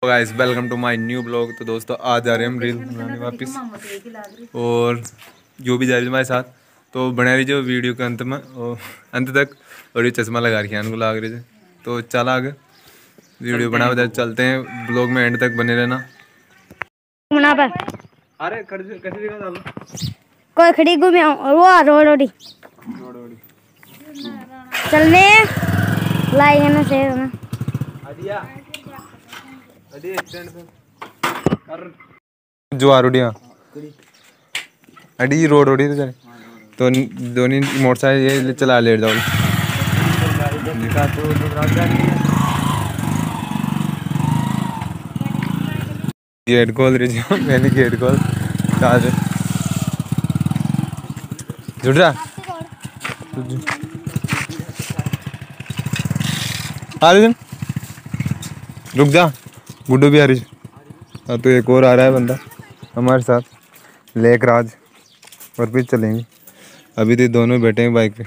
Guys welcome to my new blog. तो दोस्तों आज जा रहे हैं हम रील बनाने वापस, और जो भी जा रही है हमारे साथ तो बना रही जो वीडियो के अंत में और अंत तक। और ये चश्मा लगा रखी है लाग रही है, तो चल आगे वीडियो बना चलते हैं। ब्लॉग में एंड तक बने रहना। अरे कैसे कोई खड़ी घूमे वो रोड चलने लाएंगे ना से ना जो आरोडिया अड़ी रोड रोडी तो दोनों मोटरसाइकिल ये चला ले जाओ। गेट खोल रही थी मैंने, गेट खोल चार्ज जुड़ रहा आ रही। रुक जा, गुड्डू भी आ रही है। तो एक और आ रहा है बंदा हमारे साथ, लेक राज, और फिर चलेंगे। अभी तो दोनों बैठे हैं बाइक पे।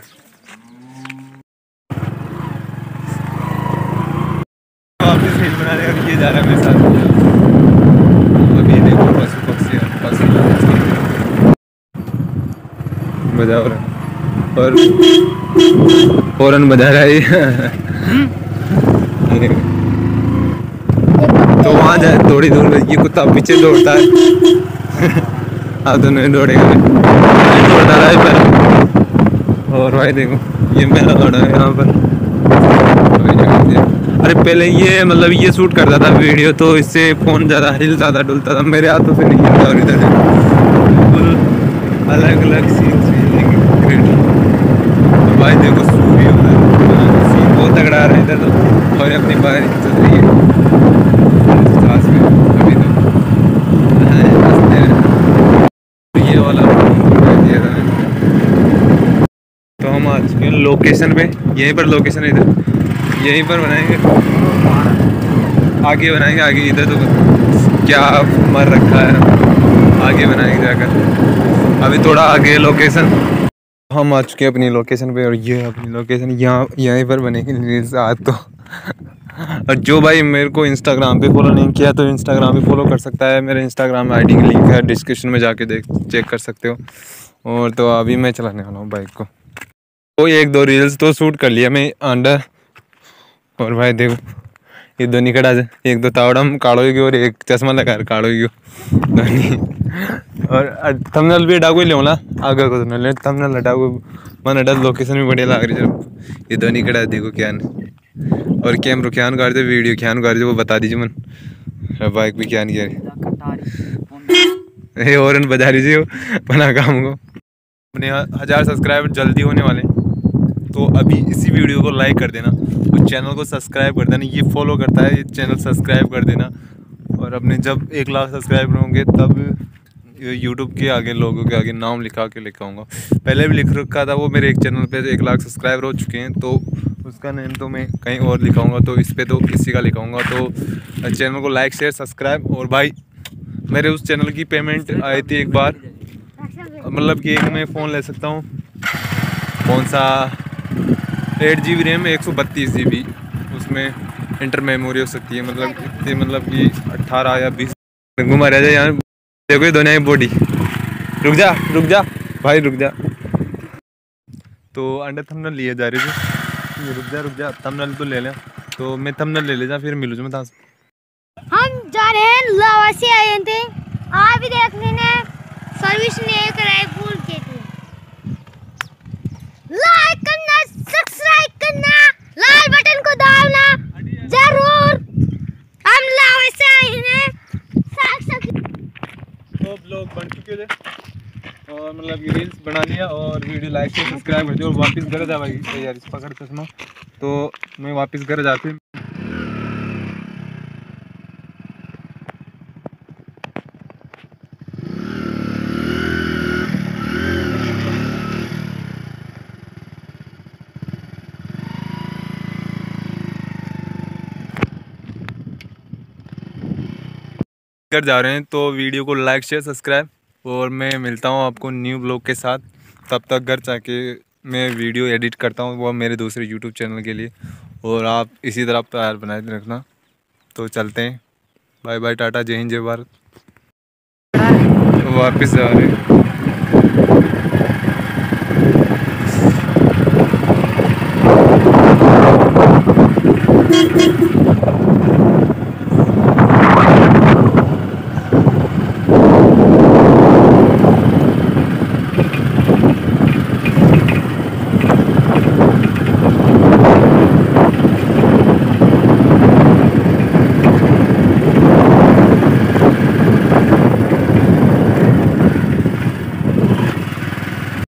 वापस रील बनाने का ये जा रहा है मेरे साथ। अभी देखो पशु पक्षी बजा रहा है और हॉर्न बजा रहा है। तो वहाँ जाए थोड़ी दूर में ये कुत्ता पीछे दौड़ता है। अब तो नहीं दौड़ेगा, दौड़ता रहा है पर। और भाई देखो ये मेरा दौड़ा है यहाँ पर। अरे पहले ये मतलब ये शूट करता था वीडियो, तो इससे फ़ोन ज़्यादा हिलता था डुलता था, मेरे हाथों से नहीं हिलता। और इधर बिल्कुल अलग अलग सीन भाई देखो सूर्य सीन बहुत तगड़ा आ रहा है इधर तो। और अपनी बारिश चल रही है अभी तो ये वाला। तो हम आ चुके हैं लोकेशन पे, यहीं पर लोकेशन है इधर, यहीं पर बनाएंगे। आगे बनाएंगे, आगे इधर तो क्या मर रखा है, आगे बनाएंगे जाकर। अभी थोड़ा आगे लोकेशन, हम आ चुके हैं अपनी लोकेशन पे। और ये अपनी लोकेशन यहाँ यहीं पर बनेगी रील्स आज तो। और जो भाई मेरे को इंस्टाग्राम पे फॉलो नहीं किया तो इंस्टाग्राम पे फॉलो कर सकता है। मेरे इंस्टाग्राम आईडी की लिंक है डिस्क्रिप्शन में, जाके चेक कर सकते हो। और तो अभी मैं चलाने वाला हूँ बाइक को। तो एक दो रील्स तो शूट कर लिया मैं अंडर। और भाई देखो ये दोनों कड़ा एक दो तावड़म काड़ो और एक चश्मा लगा काड़ो दोनों। और थंबनेल भी डाको ले ना आगे को तो थंबनेल डाको मन अडल लोकेशन भी बढ़िया लग रही है। ये दोनों कड़ा देखो क्या और कैमरो क्या कर दे, वीडियो क्या कर दे वो बता दीजिए मन। बाइक भी क्या नहीं कह और बजा लीजिए बना काम को। अपने 1000 सब्सक्राइबर जल्दी होने वाले, तो अभी इसी वीडियो को लाइक कर देना और चैनल को सब्सक्राइब कर देना। ये फॉलो करता है, ये चैनल सब्सक्राइब कर देना। और अपने जब 1 लाख सब्सक्राइबर होंगे तब यूट्यूब के आगे लोगों के आगे नाम लिखा के लिखाऊंगा। पहले भी लिख रखा था वो, मेरे एक चैनल पे 1 लाख सब्सक्राइबर हो चुके हैं, तो उसका नेम तो मैं कहीं और लिखाऊंगा, तो इस पे तो इसी का लिखाऊंगा। तो चैनल को लाइक शेयर सब्सक्राइब। और भाई मेरे उस चैनल की पेमेंट आई थी एक बार, मतलब कि एक मैं फ़ोन ले सकता हूँ, कौन सा 8 GB रैम 132 GB, उसमें इंटर मेमोरी हो सकती है। मतलब कि 18 या 20 घुमा रह जाए यहाँ। देखो ये दोनों बॉडी, रुक जा भाई रुक जा। तो अंडर थंबनेल लिए जा रही थी, रुक जा थंबनेल तो ले लें। तो मैं थंबनेल ले जा फिर मिलूँ मैं। हम जा रहे हैं लावा से आए थे, आप भी देख लेना। सर्विस नहीं कराई भूल के थे। लाइक करना, सब्सक्राइब करना, लाल बटन को दबाना जरूर। हम लावा से आए हैं। तो ब्लॉग बन चुके थे और मतलब कि रील्स बना लिया और वीडियो लाइक से सब्सक्राइब कर दिया। और वापस घर जा भाई यार, इस पकड़ चश्मा। तो मैं वापस घर जाते कर जा रहे हैं। तो वीडियो को लाइक शेयर सब्सक्राइब, और मैं मिलता हूँ आपको न्यू ब्लॉग के साथ। तब तक घर जाके मैं वीडियो एडिट करता हूँ वो मेरे दूसरे यूट्यूब चैनल के लिए। और आप इसी तरह प्यार बनाए रखना। तो चलते हैं। बाय बाय, टाटा, जय हिंद, जय भारत। वापस जा रहे हैं।